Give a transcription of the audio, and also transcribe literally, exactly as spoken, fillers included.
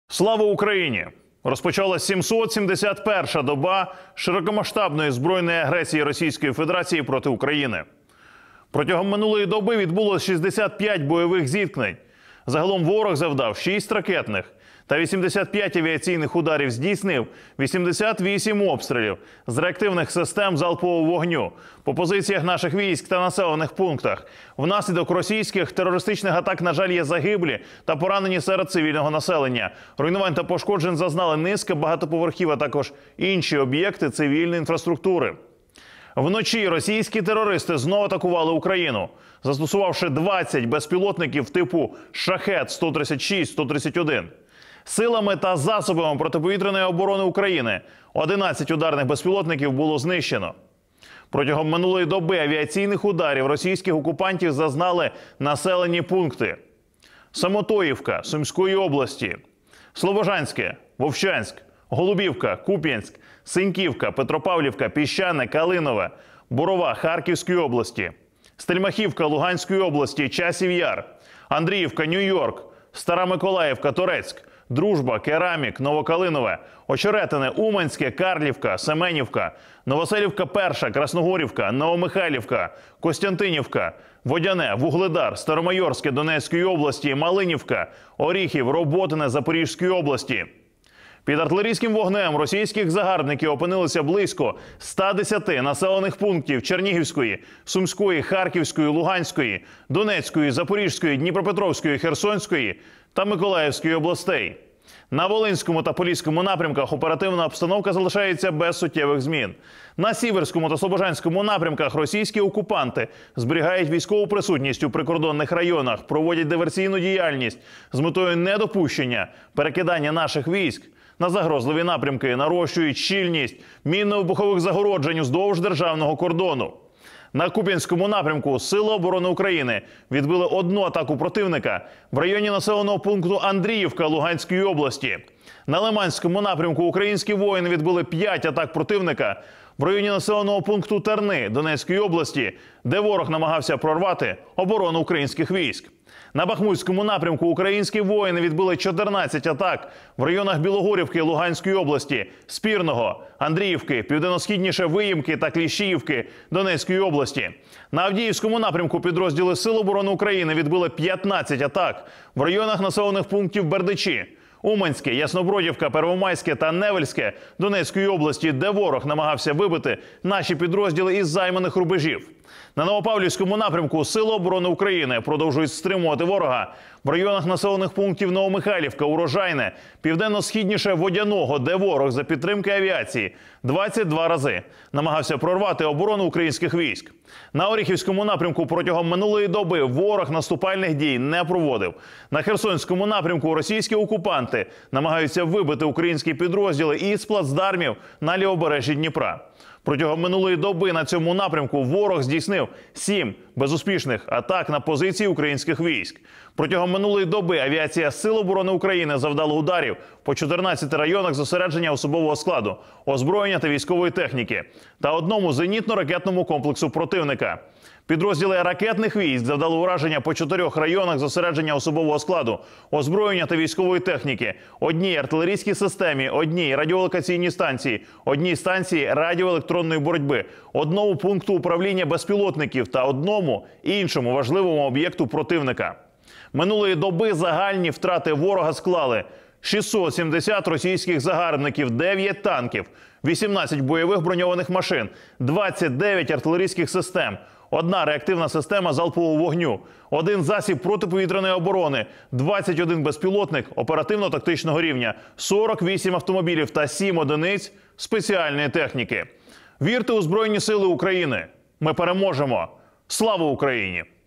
Слава Україні! Розпочалась сімсот сімдесят перша доба широкомасштабної збройної агресії Російської Федерації проти України. Протягом минулої доби відбулося шістдесят п'ять бойових зіткнень. Загалом ворог завдав шість ракетних та вісімдесят п'ять авіаційних ударів, здійснив вісімдесят вісім обстрілів з реактивних систем залпового вогню по позиціях наших військ та населених пунктах. Внаслідок російських терористичних атак, на жаль, є загиблі та поранені серед цивільного населення. Руйнувань та пошкоджень зазнали низка багатоповерхів, а також інші об'єкти цивільної інфраструктури. Вночі російські терористи знову атакували Україну, застосувавши двадцять безпілотників типу «Шахед» сто тридцять шість сто тридцять один. Силами та засобами протиповітряної оборони України одинадцять ударних безпілотників було знищено. Протягом минулої доби авіаційних ударів російських окупантів зазнали населені пункти: Самотоївка Сумської області, Слобожанське, Вовчанськ, Голубівка, Куп'янськ, Синьківка, Петропавлівка, Піщане, Калинове, Борова Харківської області, Стельмахівка Луганської області, Часів Яр, Андріївка, Нью-Йорк, Стара Миколаївка, Торецьк, Дружба, Керамік, Новокалинове, Очеретине, Уманське, Карлівка, Семенівка, Новоселівка Перша, Красногорівка, Новомихайлівка, Костянтинівка, Водяне, Вугледар, Старомайорське Донецької області, Малинівка, Оріхів, Роботине Запорізької області. Під артилерійським вогнем російських загарбників опинилися близько ста десяти населених пунктів Чернігівської, Сумської, Харківської, Луганської, Донецької, Запорізької, Дніпропетровської, Херсонської та Миколаївської областей. На Волинському та Поліському напрямках оперативна обстановка залишається без суттєвих змін. На Сіверському та Слобожанському напрямках російські окупанти зберігають військову присутність у прикордонних районах, проводять диверсійну діяльність з метою недопущення перекидання наших військ на загрозливі напрямки, нарощують щільність мінно-вибухових загороджень уздовж державного кордону. На Куп'янському напрямку Сили оборони України відбили одну атаку противника в районі населеного пункту Андріївка Луганської області. На Лиманському напрямку українські воїни відбили п'ять атак противника в районі населеного пункту Терни Донецької області, де ворог намагався прорвати оборону українських військ. На Бахмутському напрямку українські воїни відбили чотирнадцять атак в районах Білогорівки Луганської області, Спірного, Андріївки, південно-східніше Виїмки та Кліщіївки Донецької області. На Авдіївському напрямку підрозділи Сил оборони України відбили п'ятнадцять атак в районах населених пунктів Бердичі, Уманське, Яснобродівка, Первомайське та Невельське Донецької області, де ворог намагався вибити наші підрозділи із займаних рубежів. На Новопавлівському напрямку Сили оборони України продовжують стримувати ворога в районах населених пунктів Новомихайлівка, Урожайне, південно-східніше Водяного, де ворог за підтримки авіації двадцять два рази намагався прорвати оборону українських військ. На Оріхівському напрямку протягом минулої доби ворог наступальних дій не проводив. На Херсонському напрямку російські окупанти намагаються вибити українські підрозділи із плацдармів на лівобережжі Дніпра. Протягом минулої доби на цьому напрямку ворог здійснив сім безуспішних атак на позиції українських військ. Протягом минулої доби авіація Сил оборони України завдала ударів по чотирнадцяти районах зосередження особового складу, озброєння та військової техніки та одному зенітно-ракетному комплексу противника. Підрозділи ракетних військ завдали ураження по чотирьох районах зосередження особового складу, озброєння та військової техніки, одній артилерійській системі, одній радіолокаційній станції, одній станції радіоелектронної боротьби, одному пункту управління безпілотників та одному іншому важливому об'єкту противника. Минулої доби загальні втрати ворога склали шістсот сімдесят російських загарбників, дев'ять танків, вісімнадцять бойових броньованих машин, двадцять дев'ять артилерійських систем, одна реактивна система залпового вогню, один засіб протиповітряної оборони, двадцять один безпілотник оперативно-тактичного рівня, сорок вісім автомобілів та сім одиниць спеціальної техніки. Вірте у Збройні Сили України! Ми переможемо! Слава Україні!